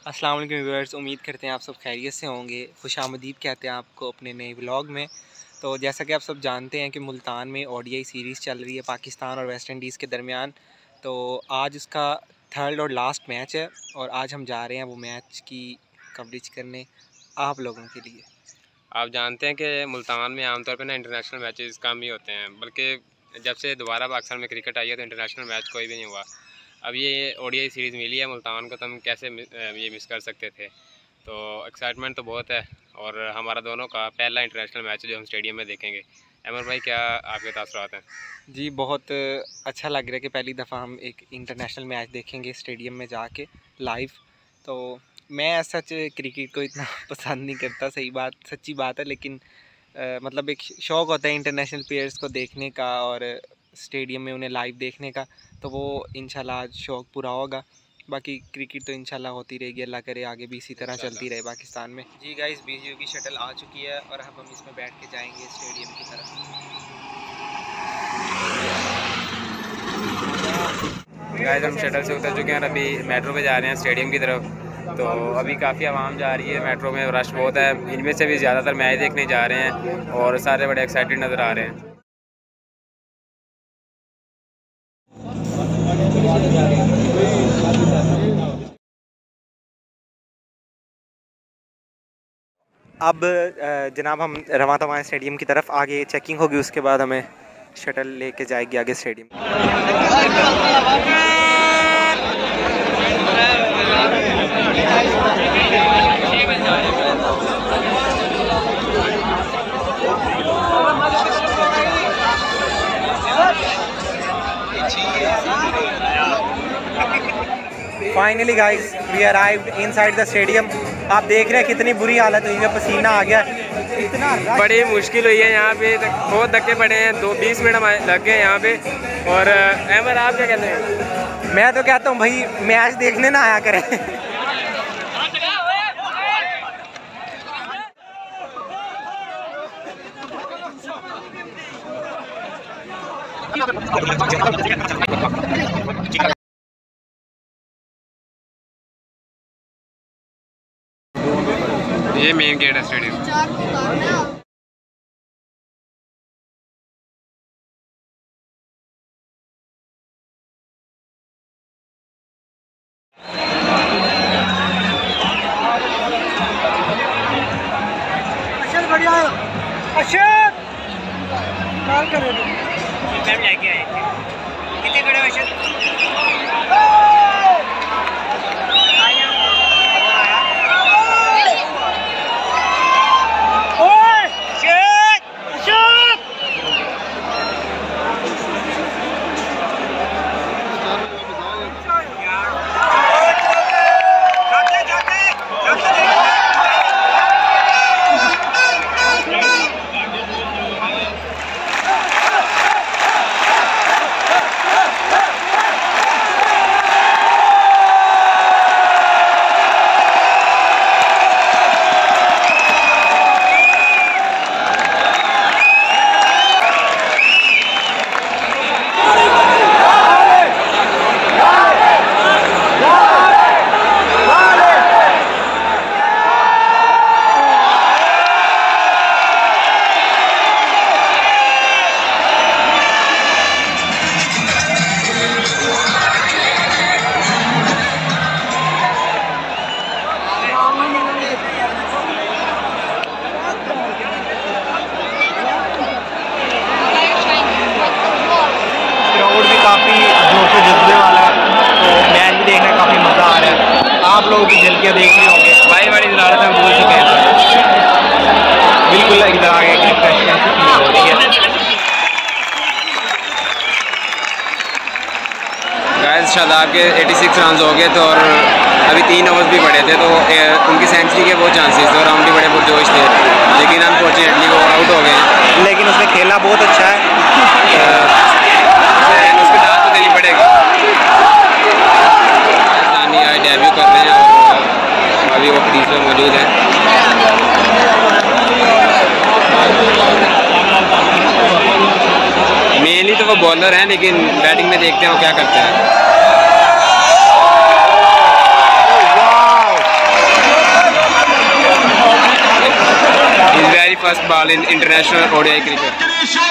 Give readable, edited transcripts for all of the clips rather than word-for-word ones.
अस्सलाम वालेकुम व्यूअर्स, उम्मीद करते हैं आप सब खैरियत से होंगे। खुशामदीद कहते हैं आपको अपने नए व्लॉग में। तो जैसा कि आप सब जानते हैं कि मुल्तान में ओडीआई सीरीज़ चल रही है पाकिस्तान और वेस्ट इंडीज़ के दरमियान। तो आज उसका थर्ड और लास्ट मैच है और आज हम जा रहे हैं वो मैच की कवरेज करने आप लोगों के लिए। आप जानते हैं कि मुल्तान में आमतौर पर ना इंटरनेशनल मैचेस कम ही होते हैं, बल्कि जब से दोबारा पाकिस्तान में क्रिकेट आई है तो इंटरनेशनल मैच कोई भी नहीं हुआ। अब ये ओडीआई सीरीज़ मिली है मुल्तान को, तो हम कैसे ये मिस कर सकते थे। तो एक्साइटमेंट तो बहुत है और हमारा दोनों का पहला इंटरनेशनल मैच जो हम स्टेडियम में देखेंगे। अमर भाई, क्या आपके तासुरात हैं? जी, बहुत अच्छा लग रहा है कि पहली दफ़ा हम एक इंटरनेशनल मैच देखेंगे स्टेडियम में जाके लाइव। तो मैं सच क्रिकेट को इतना पसंद नहीं करता, सच्ची बात है, लेकिन मतलब एक शौक़ होता है इंटरनेशनल प्लेयर्स को देखने का और स्टेडियम में उन्हें लाइव देखने का। तो वो इंशाल्लाह आज शौक़ पूरा होगा। बाकी क्रिकेट तो इंशाल्लाह होती रहेगी, अल्लाह करे आगे भी इसी तरह चलती रहे पाकिस्तान में। जी गाइस, बीजीयू की शटल आ चुकी है और अब हम इसमें बैठ के जाएंगे स्टेडियम की तरफ। गाइस, हम शटल से उतर चुके हैं और अभी मेट्रो पे जा रहे हैं स्टेडियम की तरफ। तो अभी काफ़ी आवाम जा रही है, मेट्रो में रश बहुत है। इनमें से भी ज़्यादातर मैच देखने जा रहे हैं और सारे बड़े एक्साइटेड नज़र आ रहे हैं। अब जनाब हम रवां तवां स्टेडियम की तरफ, आगे चेकिंग होगी, उसके बाद हमें शटल लेके जाएगी आगे stadium. Finally guys, we arrived inside the stadium. आप देख रहे हैं कितनी बुरी हालत हुई है, पसीना आ गया, इतना बड़ी मुश्किल हुई है यहाँ पे, बहुत धक्के पड़े हैं। 20 मिनट लग गए यहाँ पे। और अहमद, आप क्या कहते हैं? मैं तो कहता हूँ भाई, मैच देखने ना आया करें। ये मेन गेट है स्टेडियम। बढ़िया अशोक कॉल करो टाइम लेके आए कितने बड़े अशोक काफ़ी जोश व जज्बे वाला है, तो मैच भी देखने काफ़ी मज़ा आ रहा है। आप लोगों की झलकियाँ देख रहे होंगे, भाई बड़ी ज़रूरत है, हम भूल चुके हैं। बिल्कुल इधर आगे की फ्रेशनेस फील हो रही है। गाइस, शादाब के 86 रन हो गए थे और अभी 3 ओवर्स भी पड़े थे, तो उनकी सेंचुरी के बहुत चांसेस थे और हम भी बड़े पुरजोश थे, लेकिन अनफॉर्चुनेटली वो आउट हो गए। लेकिन उसने खेला बहुत अच्छा है, उसकी दाद तो देनी पड़ेगी। आज डेब्यू कर रहे हैं और अभी वो क्रीज में मौजूद है। मेनली तो वो बॉलर हैं, लेकिन बैटिंग में देखते हैं वो क्या करते हैं। first ball in international ODI cricket.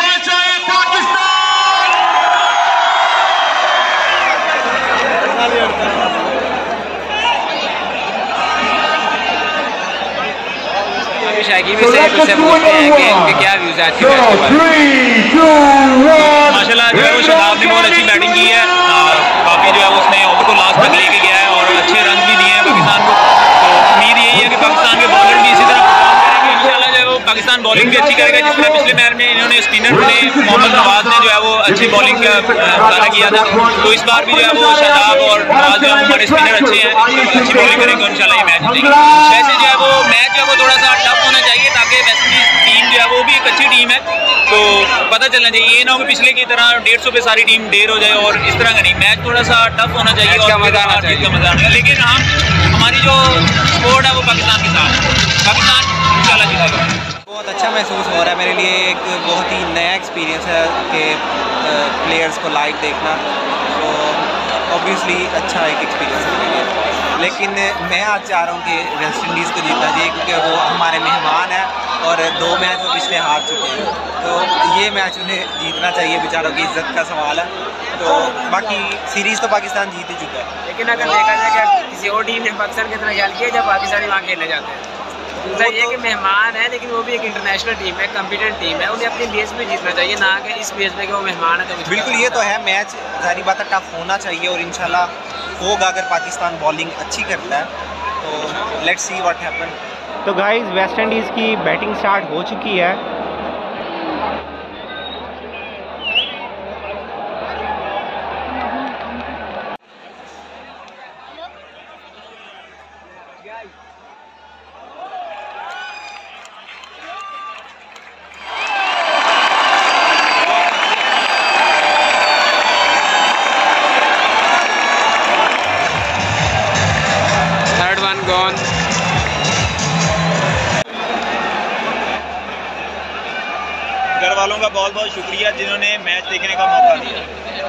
शाकी भी से उससे पूछते हैं कि इनके क्या व्यूज है आज के मैच के बारे में। माशाल्लाह जो है वो शदाब ने बहुत अच्छी बैटिंग की है, काफ़ी जो है उसने ओवर को लास्ट तक लेके गया है और अच्छे रन भी दिए हैं पाकिस्तान को। तो उम्मीद यही है कि पाकिस्तान के बॉलर भी इसी तरह परफॉर्म करेंगे इंशाल्लाह। जो है वो पाकिस्तान बॉलिंग भी अच्छी करेगा, जिस तरह पिछले मैच में इन्होंने स्पिनर ने मोहम्मद नवाज ने जो है वो अच्छी बॉलिंग का मुजाहरा किया था, तो इस बार भी जो है वो शदाब और नवाज जो है हमारे स्पिनर अच्छे हैं, अच्छी बॉलिंग करेंगे इंशाल्लाह ये मैच जीतेंगे। वैसे जो है वो मैच जो है वो थोड़ा सा टफ होना चाहिए ताकि वेस्ट इंडीज टीम जो है वो भी एक अच्छी टीम है, तो पता चलना चाहिए। ये ना हो कि पिछले की तरह 150 पे सारी टीम डेर हो जाए, और इस तरह का नहीं, मैच थोड़ा सा टफ होना चाहिए और मजा आना चाहिए। लेकिन हम हमारी जो स्पोर्ट है वो पाकिस्तान के साथ, पाकिस्तान इंशाल्लाह जीतेगा। बहुत अच्छा महसूस हो रहा है मेरे लिए, एक बहुत ही नया एक्सपीरियंस है कि प्लेयर्स को लाइव देखना, तो ऑब्वियसली अच्छा एक एक्सपीरियंस है मेरे लिए। लेकिन मैं आज चाह रहा हूँ कि वेस्ट इंडीज़ को जीतना चाहिए, क्योंकि वो हमारे मेहमान हैं और 2 मैच वो पिछले हार चुके हैं, तो ये मैच उन्हें जीतना चाहिए, बेचारों की इज्जत का सवाल है। तो बाकी सीरीज़ तो पाकिस्तान जीत ही चुका है। लेकिन अगर देखा जाए कि किसी और टीम ने पाकिस्तान की तरह ख्याल किया जब पाकिस्तानी वहाँ खेलने जाते हैं, दूसरा ये कि मेहमान है लेकिन वो भी एक इंटरनेशनल टीम है, कॉम्पिटेंट टीम है, उन्हें अपनी बेस पे जीतना चाहिए, ना कि इस बेस पे कि वो मेहमान है। तो बिल्कुल ये तो है, मैच सारी बात टफ होना चाहिए और इंशाल्लाह होगा अगर पाकिस्तान बॉलिंग अच्छी करता है, तो लेट्स सी व्हाट हैपन। तो गाइस वेस्ट इंडीज़ की बैटिंग स्टार्ट हो चुकी है। घर वालों का बहुत बहुत शुक्रिया जिन्होंने मैच देखने का मौका दिया।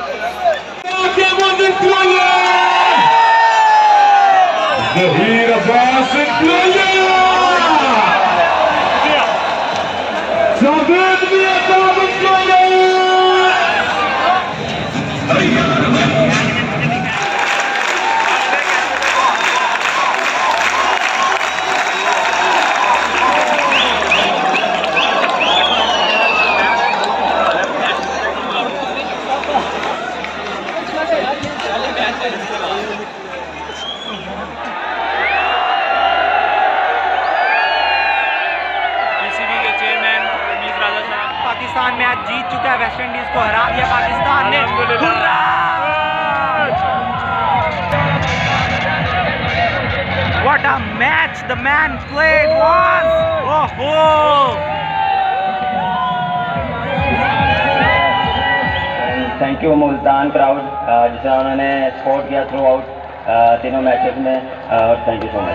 पाकिस्तान मैच जीत चुका है, वेस्ट इंडीज को हरा दिया पाकिस्तान ने। What a match the man played was! Oh! Thank you Multan crowd जिसे उन्होंने सपोर्ट किया थ्रू आउट तीनों मैचेस में, और thank you so much.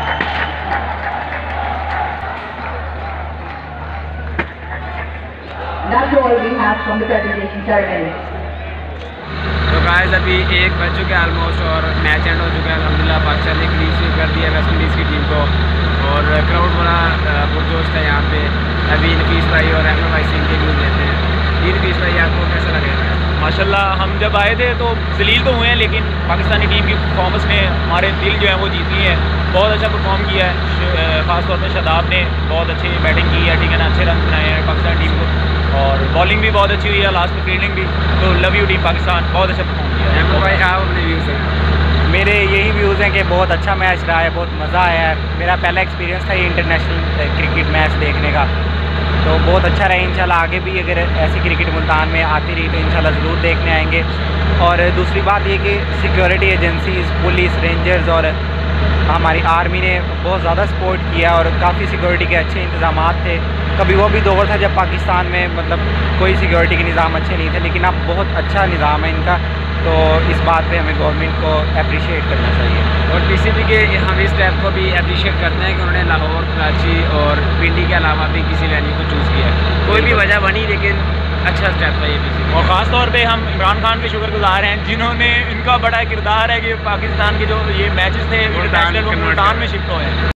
That's all we have from the presentation ceremony. तो गाइस अभी 1 बज चुके हैं ऑलमोस्ट और मैच एंड हो चुका है अल्हम्दुलिल्लाह। पाकिस्तान ने क्लीन स्वीप कर दिया वेस्ट इंडीज़ की टीम को, और क्राउड बड़ा पुरजोश था यहाँ पे। अभी नफीस भाई और अहमद भाई से इंटरव्यू लेते हैं। नफीस भाई आपको कैसा लगे? माशाल्लाह हम जब आए थे तो जलील तो हुए हैं, लेकिन पाकिस्तानी टीम की परफॉर्मेंस ने हमारे दिल जो है वो जीत लिए हैं। बहुत अच्छा परफॉर्म किया है, ख़ासतौर पर शदाब ने बहुत अच्छी बैटिंग की है, ठीक है ना, अच्छे रन बनाए हैं पाकिस्तान टीम को, और बॉलिंग भी बहुत अच्छी हुई है, लास्ट में फील्डिंग भी। तो लव यू टीम पाकिस्तान, बहुत अच्छा परफॉर्म किया है। अहमद भाई आप अपने व्यूज़ हैं? मेरे यही व्यूज़ हैं कि बहुत अच्छा मैच रहा है, बहुत मज़ा आया है। मेरा पहला एक्सपीरियंस था ये इंटरनेशनल क्रिकेट मैच देखने का, तो बहुत अच्छा रहा। इंशाल्लाह आगे भी अगर ऐसी क्रिकेट मुल्तान में आती रही तो इंशाल्लाह ज़रूर देखने आएंगे। और दूसरी बात ये कि सिक्योरिटी एजेंसीज़, पुलिस, रेंजर्स और हमारी आर्मी ने बहुत ज़्यादा सपोर्ट किया और काफ़ी सिक्योरिटी के अच्छे इंतज़ाम थे। कभी वो भी दौर था जब पाकिस्तान में मतलब कोई सिक्योरिटी के निज़ाम अच्छे नहीं थे, लेकिन अब बहुत अच्छा निज़ाम है इनका, तो इस बात पे हमें गवर्नमेंट को अप्रिशिएट करना चाहिए। और पीसीबी के हम इस स्टेप को भी अप्रिशिएट करते हैं कि उन्होंने लाहौर, कराची और पिंडी के अलावा भी किसी वेन्यू को चूज़ किया। कोई भी वजह बनी लेकिन अच्छा स्टेप था ये पीसीबी। और ख़ास तौर पे हम इमरान खान के शुक्रगुजार हैं जिन्होंने, इनका बड़ा किरदार है कि पाकिस्तान के जो ये मैचेस थे इंटरनेशनल मुल्तान में शिफ्ट हुए हैं।